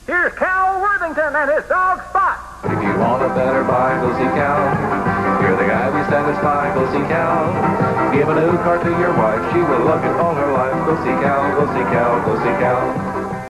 Here's Cal Worthington and his dog Spot. If you want a better buy, go see Cal. You're the guy we satisfy, go see Cal. Give a new car to your wife, she will love it all her life. Go see Cal, go see Cal, go see Cal.